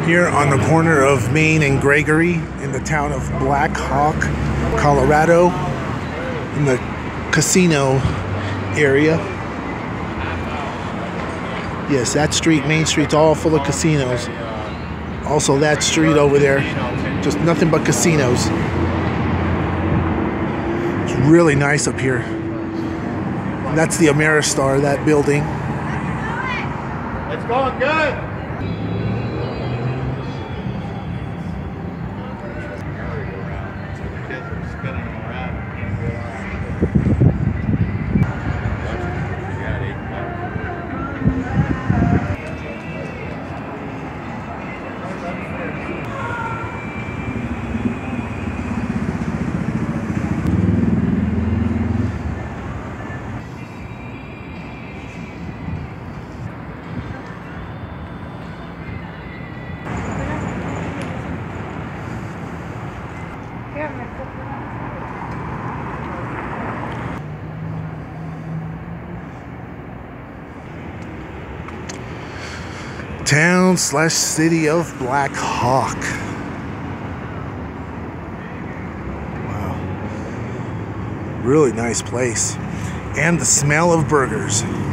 Here on the corner of Main and Gregory in the town of Black Hawk, Colorado, in the casino area. Yes, that street, Main Street's all full of casinos. Also that street over there, just nothing but casinos. It's really nice up here. And that's the Ameristar, that building. It's going good. Town/city of Black Hawk. Wow. Really nice place. And the smell of burgers.